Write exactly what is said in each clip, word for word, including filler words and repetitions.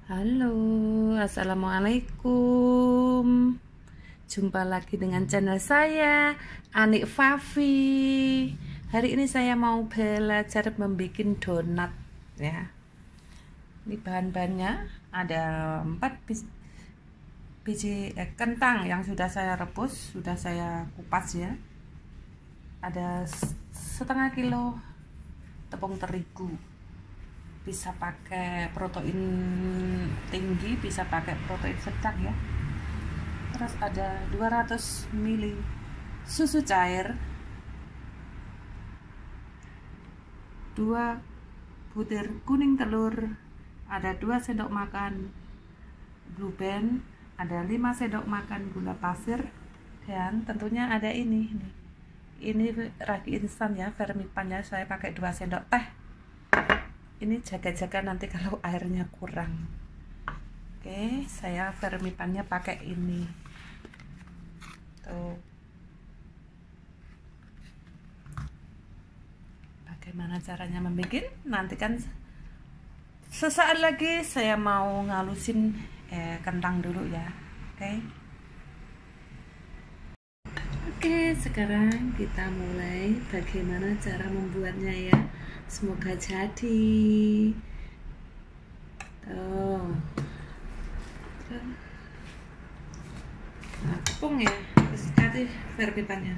Halo, assalamualaikum. Jumpa lagi dengan channel saya, Anik Fafi. Hari ini saya mau belajar membuat donat ya. Ini bahan-bahannya ada empat biji eh, kentang yang sudah saya rebus, sudah saya kupas ya. Ada setengah kilo tepung terigu. Bisa pakai protein tinggi, bisa pakai protein sedang ya. Terus ada dua ratus mililiter susu cair, dua butir kuning telur, ada dua sendok makan blue band, ada lima sendok makan gula pasir, dan tentunya ada ini nih. Ini ragi instan ya, Fermipannya saya pakai dua sendok teh. Ini jaga-jaga nanti kalau airnya kurang. Oke, saya Fermipannya pakai ini. Tuh. Bagaimana caranya membuat? Nanti kan sesaat lagi saya mau ngalusin eh, kentang dulu ya. Oke. Oke, sekarang kita mulai bagaimana cara membuatnya ya. Semoga jadi. Tuh. Nah, tepung ya. Terus kasih Fermipannya.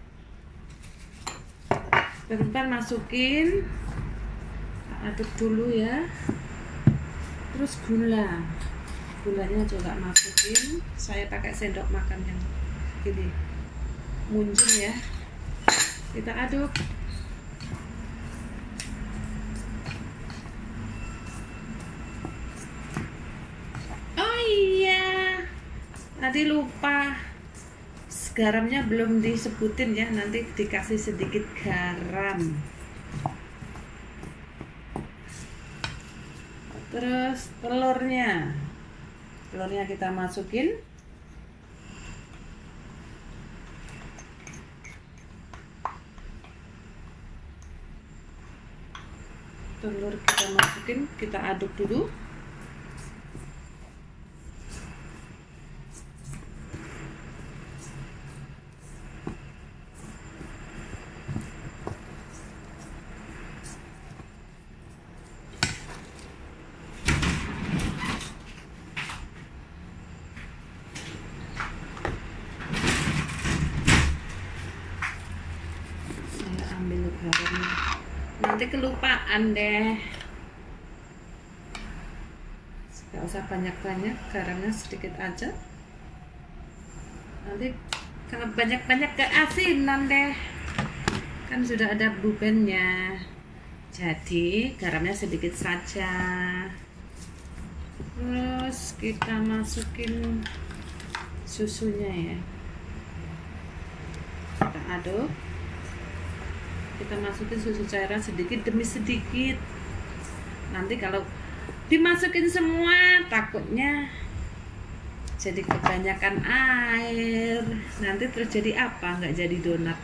Fermipan masukin, aduk dulu ya. Terus gula. Gulanya juga masukin. Saya pakai sendok makan yang gini. Munjung ya. Kita aduk. Tadi lupa, garamnya belum disebutin ya, nanti dikasih sedikit garam. Terus telurnya, telurnya kita masukin. Telur kita masukin, kita aduk dulu. Ambil garamnya, nanti kelupaan deh. Gak usah banyak-banyak, garamnya sedikit aja. Nanti kalau banyak-banyak keasinan deh, kan sudah ada blue band-nya. Jadi garamnya sedikit saja. Terus kita masukin susunya ya, kita aduk. Kita masukin susu cairan sedikit demi sedikit. Nanti kalau dimasukin semua takutnya jadi kebanyakan air, nanti terjadi apa? Nggak jadi donat.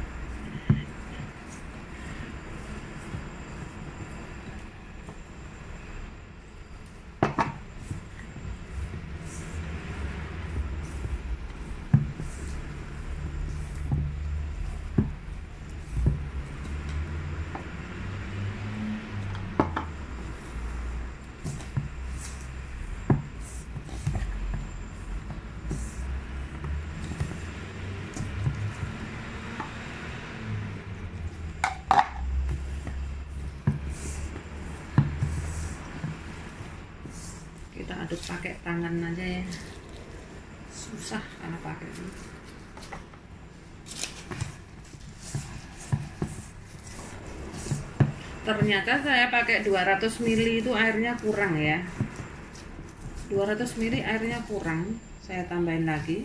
Kita aduk pakai tangan aja ya, susah karena pakai ini. Ternyata saya pakai dua ratus mililiter itu airnya kurang ya, dua ratus mililiter airnya kurang, saya tambahin lagi.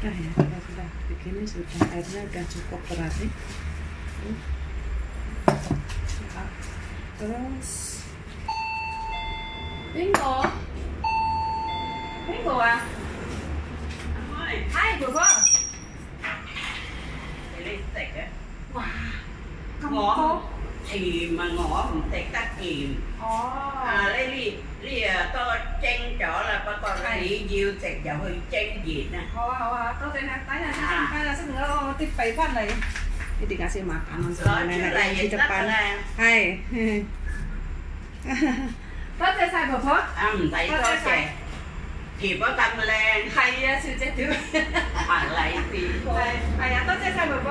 sudah ya, kalau sudah begini sudah, airnya udah cukup berarti. Terus Bingo Bingo à? Hai bố bố. Wow, không có thì mà ngõ mình thấy tắt kìm à lấy đi đi to tranh chỗ là có còn là đi diêu sạch dạo hơi tranh gì nè kau tanya tanya tanya sebenarnya tip paipan lah ya. Ini dikasih makanan sama nenek di depan. Hai. Tốt cho sai bố bố. À mình thấy to trẻ thì có tâm lên Hay ya sư chết chứ. à lại thì Hay ya tốt cho sai bố bố.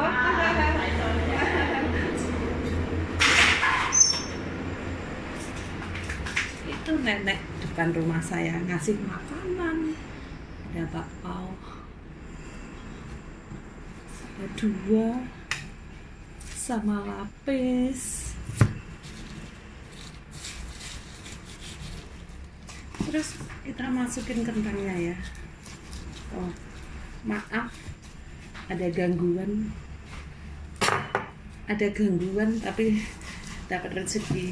Itu nenek depan rumah saya ngasih makanan. Ada bakpao, ada dua sama lapis. Terus kita masukin kentangnya ya. Oh, maaf ada gangguan, ada gangguan tapi dapat rezeki.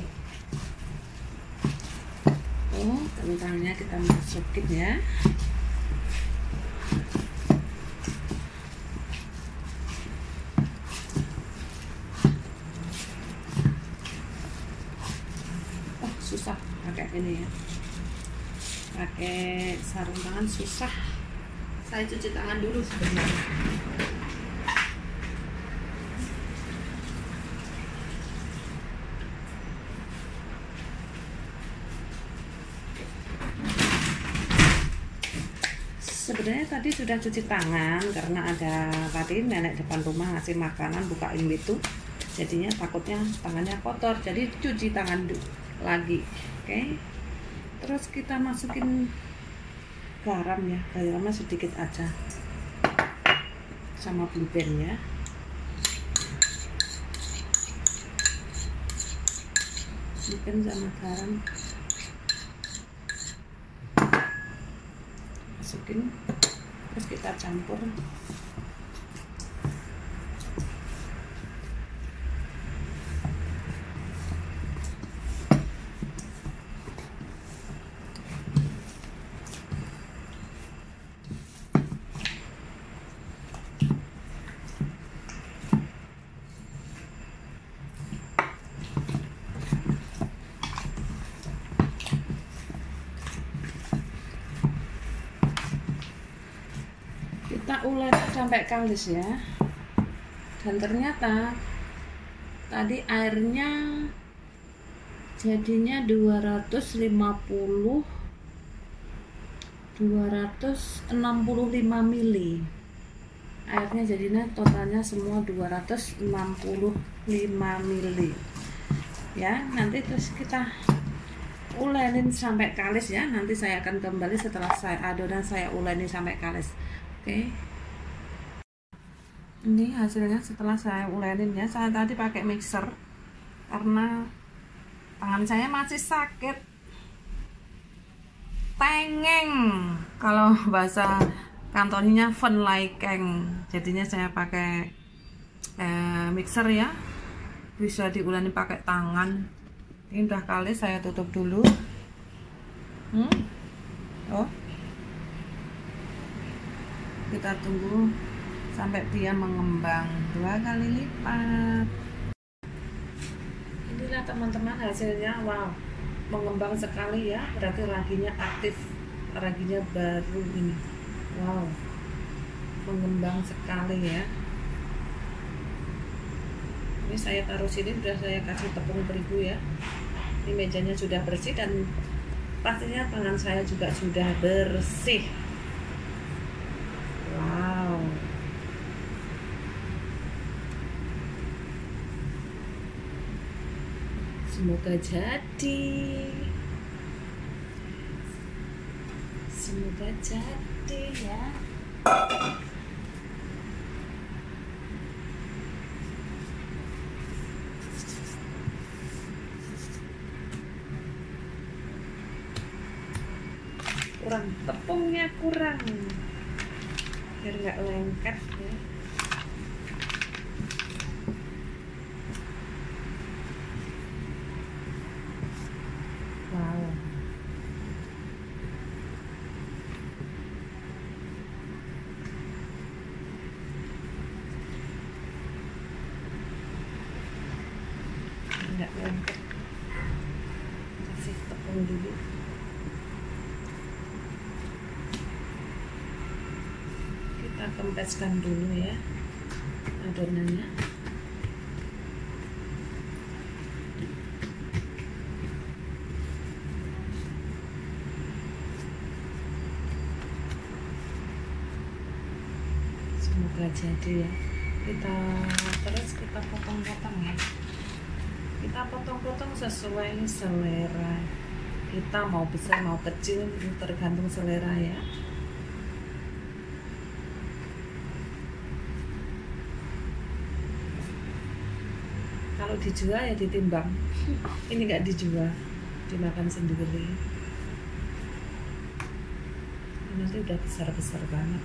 Oh, kentangnya kita masukin ya. Oh, susah pakai ini ya. Pakai sarung tangan susah. Saya cuci tangan dulu sebenarnya. Sebenarnya tadi sudah cuci tangan karena ada tadi nenek depan rumah ngasih makanan, bukain itu, jadinya takutnya tangannya kotor, jadi cuci tangan lagi. Oke, okay. Terus kita masukin garam ya, garamnya sedikit aja sama blue band ya. Blue band sama garam masukin, terus kita campur. Kita ulek sampai kalis ya. Dan ternyata tadi airnya jadinya dua ratus lima puluh dua ratus enam puluh lima mili. Airnya jadinya totalnya semua dua ratus enam puluh lima mili. Ya, nanti terus kita ulenin sampai kalis ya. Nanti saya akan kembali setelah saya adonan saya ulenin sampai kalis. Oke, ini hasilnya setelah saya ulenin ya. Saya tadi pakai mixer karena tangan saya masih sakit, tengeng kalau bahasa kantornya venlaikeng, jadinya saya pakai eh, mixer ya, bisa diulenin pakai tangan. Ini udah kali, saya tutup dulu. hmm? Oh, kita tunggu sampai dia mengembang dua kali lipat. Inilah teman-teman hasilnya. Wow, mengembang sekali ya, berarti raginya aktif, raginya baru ini. Wow, mengembang sekali ya. Ini saya taruh sini, sudah saya kasih tepung terigu ya. Ini mejanya sudah bersih dan pastinya tangan saya juga sudah bersih. Wow, semoga jadi, semoga jadi ya. Kurang, tepungnya kurang. biar nggak lengket ya. Wow, nggak lengket, kasih tepung dulu. Kita kempeskan dulu ya adonannya. Semoga jadi ya. Kita terus kita potong-potong ya. Kita potong-potong sesuai selera kita, mau besar mau kecil tergantung selera ya. Kalau dijual ya ditimbang. Ini nggak dijual, dimakan sendiri. Ini nanti udah besar-besar banget.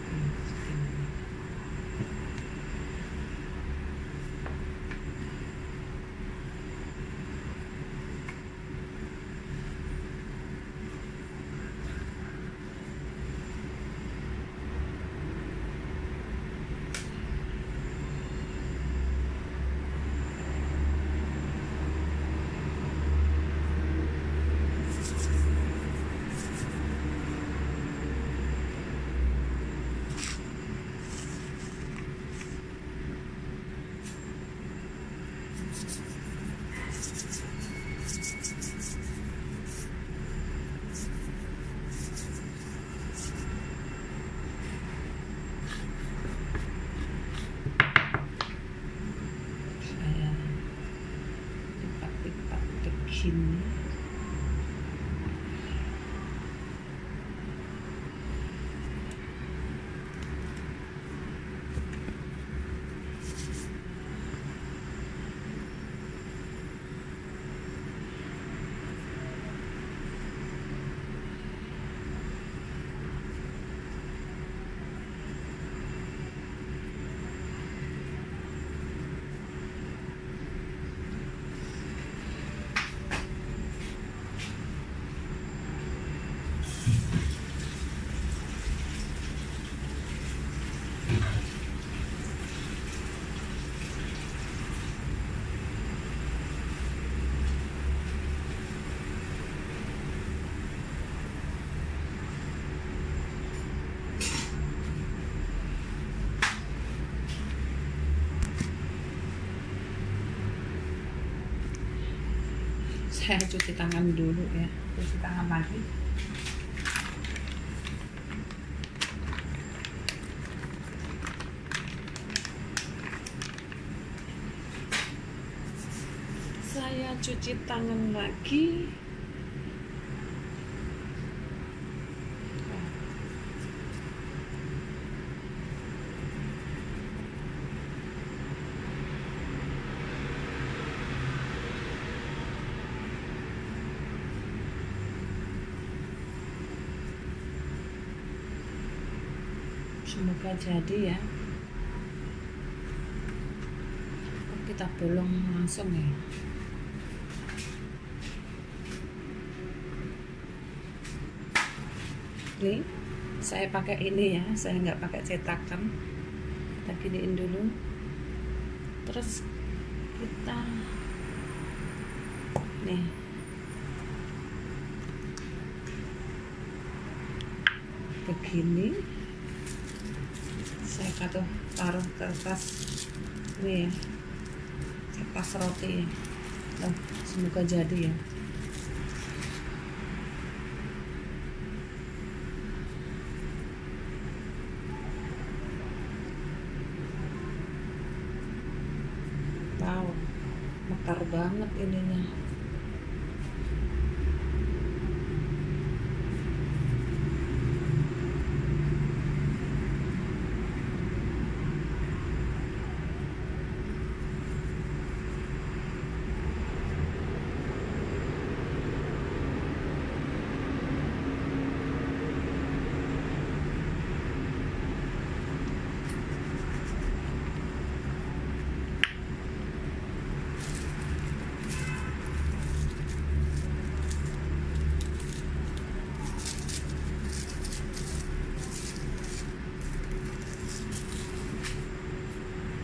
Sini saya cuci tangan dulu ya, cuci tangan lagi. Saya cuci tangan lagi. Semoga jadi ya. Kita bolong langsung ya. Nih, saya pakai ini ya, saya nggak pakai cetakan. Kita giniin dulu. Terus kita nih begini. Saya katuh taruh kertas ini ya, kertas roti ya. Nah, semoga jadi ya. Wow, mekar banget ininya.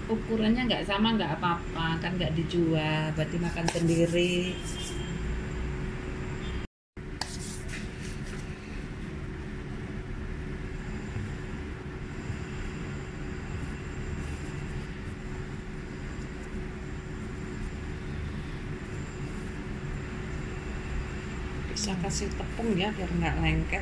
ukurannya nggak sama nggak apa-apa, kan nggak dijual, buat dimakan sendiri. Bisa kasih tepung ya biar nggak lengket.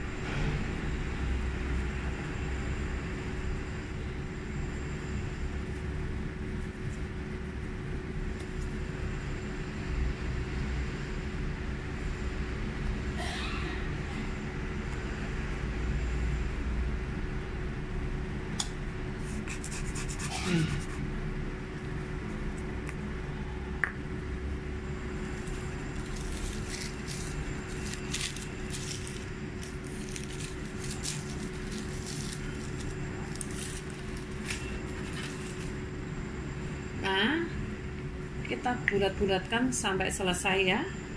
Hmm. Nah, kita bulat-bulatkan sampai selesai ya.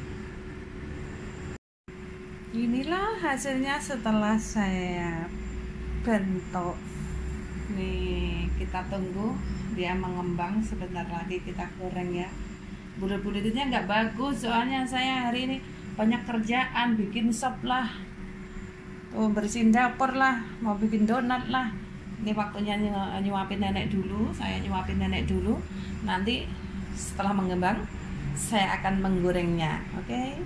Inilah hasilnya setelah saya bentuk. Nih, kita tunggu dia mengembang, sebentar lagi kita goreng ya. Bulat-bulatnya nggak bagus, soalnya saya hari ini banyak kerjaan, bikin sop lah, tuh bersihin dapur lah, mau bikin donat lah. Ini waktunya nyuapin nenek dulu, saya nyuapin nenek dulu. Nanti setelah mengembang, saya akan menggorengnya, oke? Okay?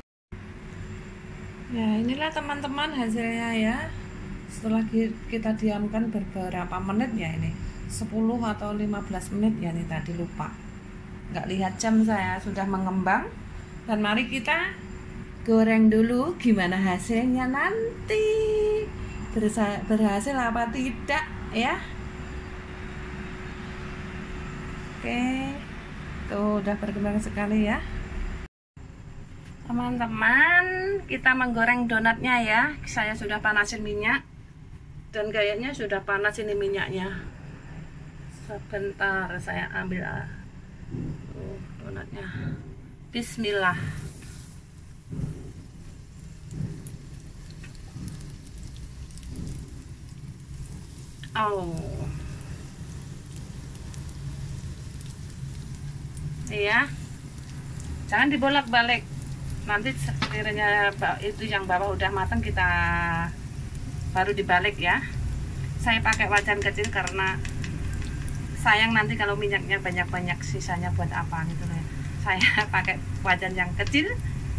Ya, inilah teman-teman hasilnya ya. Setelah kita diamkan beberapa menit ya, ini sepuluh atau lima belas menit ya, ini tadi lupa nggak lihat jam, saya sudah mengembang. Dan mari kita goreng dulu gimana hasilnya nanti, berhasil apa tidak ya. Oke, tuh udah berkembang sekali ya teman-teman. Kita menggoreng donatnya ya. Saya sudah panasin minyak dan kayaknya sudah panas ini minyaknya. Sebentar saya ambil uh, donatnya. Bismillah. Oh, iya, jangan dibolak-balik. Nanti sekiranya itu yang bawah udah matang, kita baru dibalik ya. Saya pakai wajan kecil karena sayang nanti kalau minyaknya banyak-banyak, sisanya buat apa gitu loh. Saya pakai wajan yang kecil,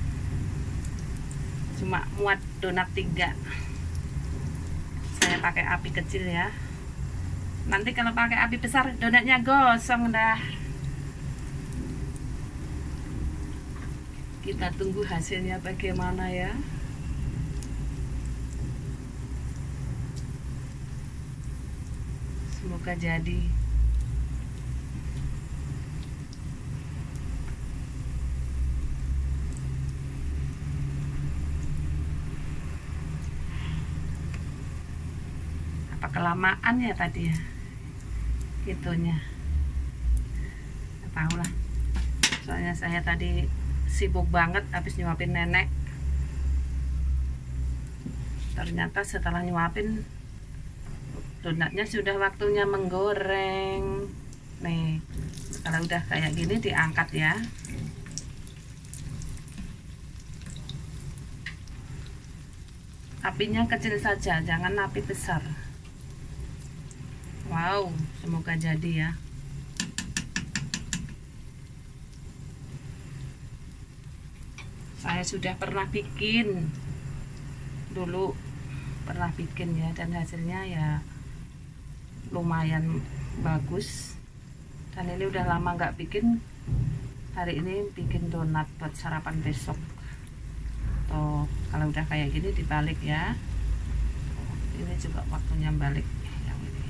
cuma muat donat tiga. Saya pakai api kecil ya. Nanti kalau pakai api besar donatnya gosong dah. Kita tunggu hasilnya bagaimana ya. Semoga jadi. Apa kelamaan ya tadi ya itunya, nggak tahu lah, soalnya saya tadi sibuk banget habis nyuapin nenek. Ternyata setelah nyuapin donatnya sudah waktunya menggoreng. Nih, kalau udah kayak gini diangkat ya. Apinya kecil saja, jangan api besar. Wow, semoga jadi ya. Saya sudah pernah bikin dulu, pernah bikin ya, dan hasilnya ya lumayan bagus. Dan ini udah lama nggak bikin, hari ini bikin donat buat sarapan besok. Tuh, kalau udah kayak gini dibalik ya. Ini juga waktunya balik yang ini.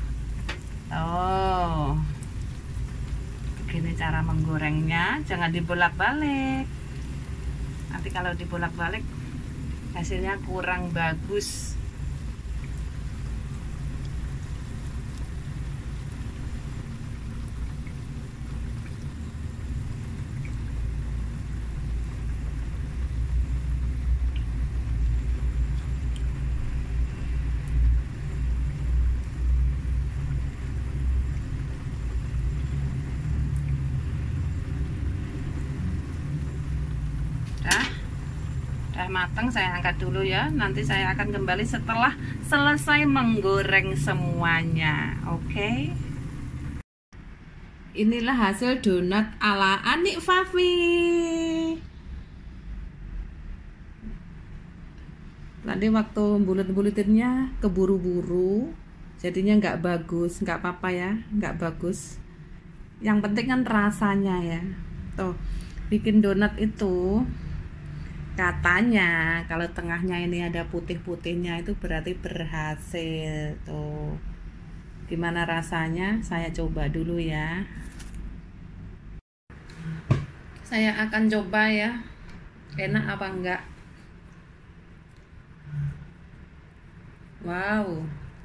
Tuh, begini cara menggorengnya, jangan dibolak-balik. Nanti kalau dibolak-balik hasilnya kurang bagus. matang, saya angkat dulu ya. Nanti saya akan kembali setelah selesai menggoreng semuanya. Oke okay? Inilah hasil donat ala Anik Fafi. Tadi waktu bulut-bulutinnya keburu-buru, jadinya nggak bagus. Nggak apa-apa ya, nggak bagus. Yang penting kan rasanya ya. Tuh, bikin donat itu katanya kalau tengahnya ini ada putih-putihnya itu berarti berhasil. Tuh, gimana rasanya? Saya coba dulu ya. Saya akan coba ya, enak apa enggak. Wow,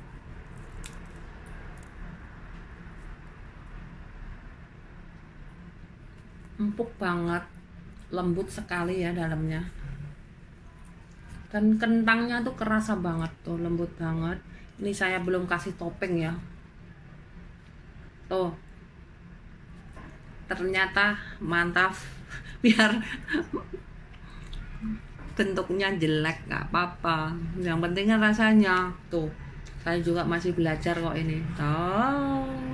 empuk banget, lembut sekali ya dalamnya, dan kentangnya tuh kerasa banget tuh, lembut banget. Ini saya belum kasih topping ya. Tuh, ternyata mantap. Biar bentuknya jelek nggak apa-apa, yang penting kan rasanya. Tuh, saya juga masih belajar kok ini. Tuh.